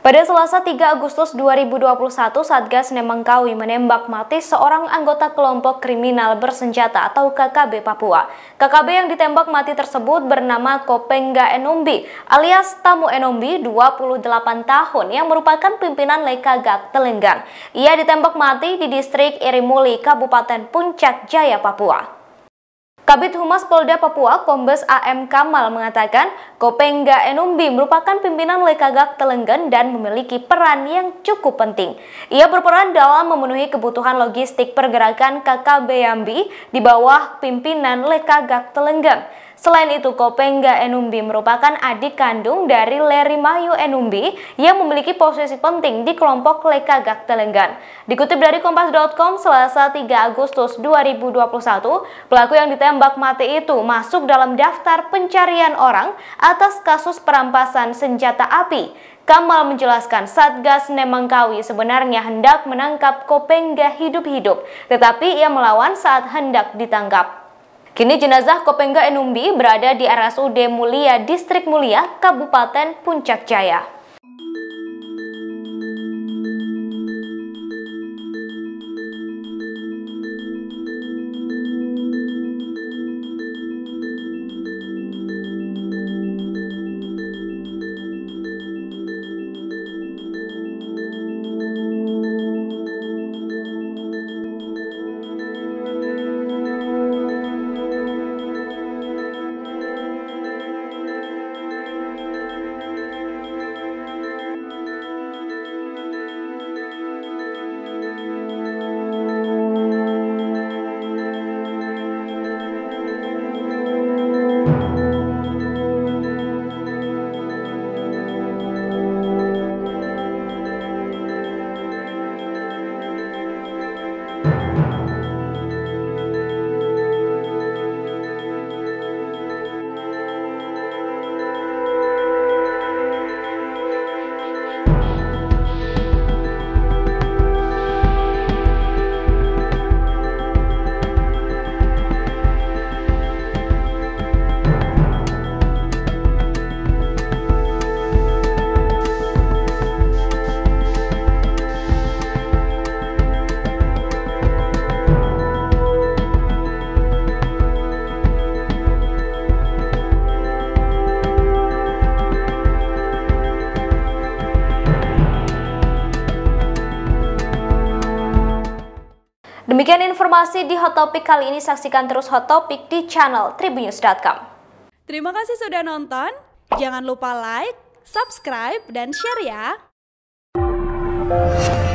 Pada Selasa 3 Agustus 2021, Satgas Nemangkawi menembak mati seorang anggota kelompok kriminal bersenjata atau KKB Papua. KKB yang ditembak mati tersebut bernama Kopengga Enombi alias Tamu Enombi, 28 tahun, yang merupakan pimpinan Lekagak Telenggan. Ia ditembak mati di distrik Irimuli, Kabupaten Puncak Jaya, Papua. Kabid Humas Polda Papua, Kombes AM Kamal mengatakan Kopengga Enombi merupakan pimpinan Lekagak Telenggan dan memiliki peran yang cukup penting. Ia berperan dalam memenuhi kebutuhan logistik pergerakan KKB Yambi di bawah pimpinan Lekagak Telenggan. Selain itu, Kopengga Enombi merupakan adik kandung dari Lerimayu Enombi yang memiliki posisi penting di kelompok Lekagak Telenggan. Dikutip dari Kompas.com, Selasa 3 Agustus 2021, pelaku yang ditembak mati itu masuk dalam daftar pencarian orang atas kasus perampasan senjata api. Kamal menjelaskan Satgas Nemangkawi sebenarnya hendak menangkap Kopengga hidup-hidup, tetapi ia melawan saat hendak ditangkap. Kini jenazah Kopengga Enombi berada di RSUD Mulia, Distrik Mulia, Kabupaten Puncak Jaya. Demikian informasi di Hot Topic kali ini. Saksikan terus Hot Topic di channel tribunnews.com. Terima kasih sudah nonton. Jangan lupa like, subscribe, dan share ya.